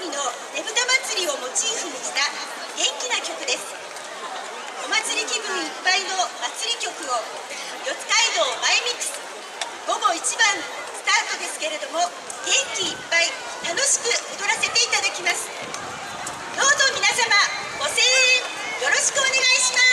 のねぶた祭りをモチーフにした元気な曲です。お祭り気分いっぱいの祭り曲を四街道マイミックス午後1番スタートですけれども、元気いっぱい楽しく踊らせていただきます。どうぞ皆様ご声援よろしくお願いします。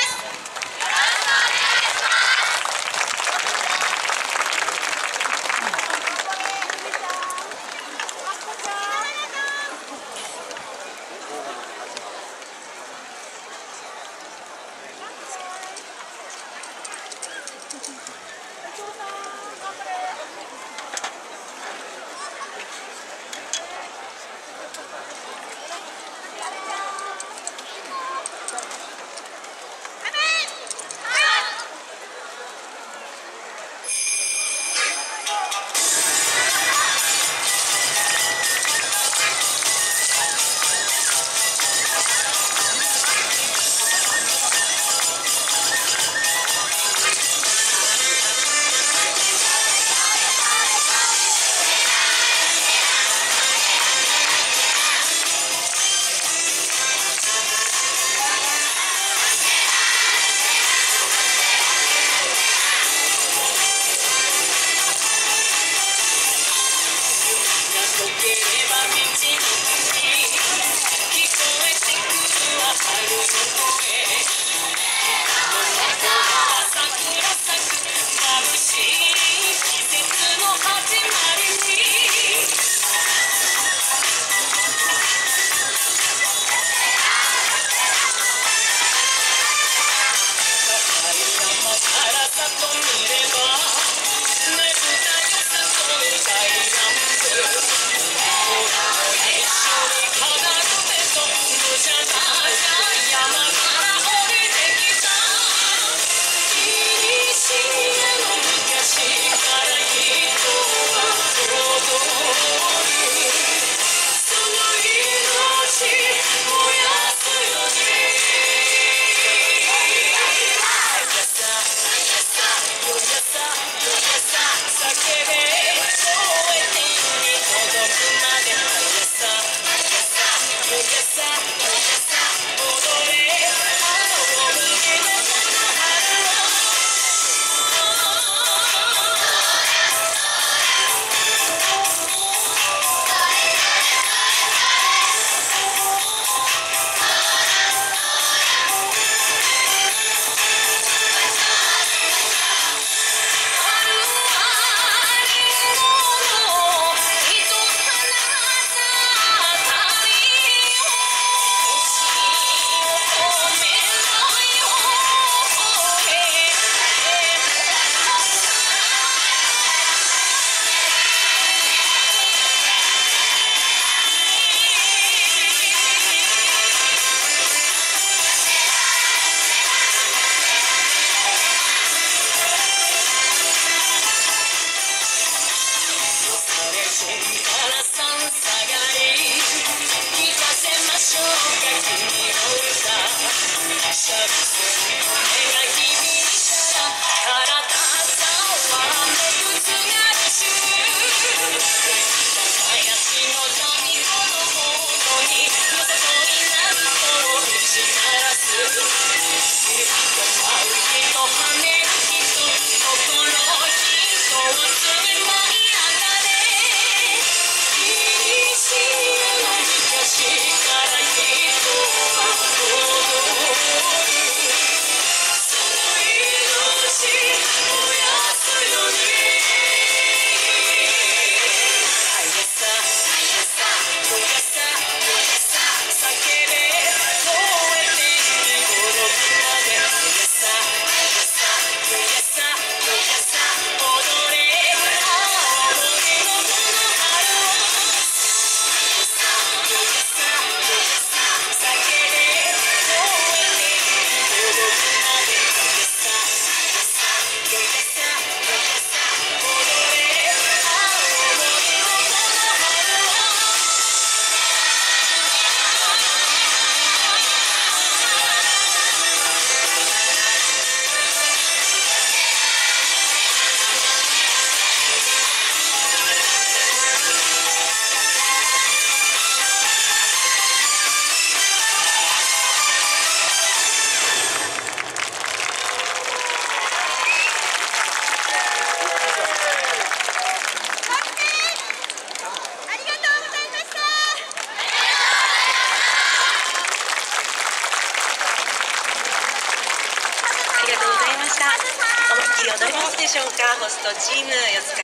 した。思いっきり踊れますでしょうか、ホストチーム四つ